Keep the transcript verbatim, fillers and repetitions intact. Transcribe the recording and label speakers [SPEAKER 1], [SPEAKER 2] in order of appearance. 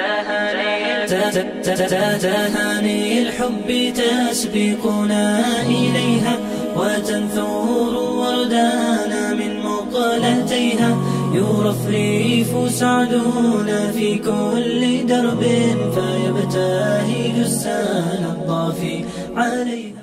[SPEAKER 1] تهاني الحب تسبقنا إليها وتنثور وردانا من مقلتيها. يرفرف سعدنا في كل درب فيبتهج السال الطافي عليها.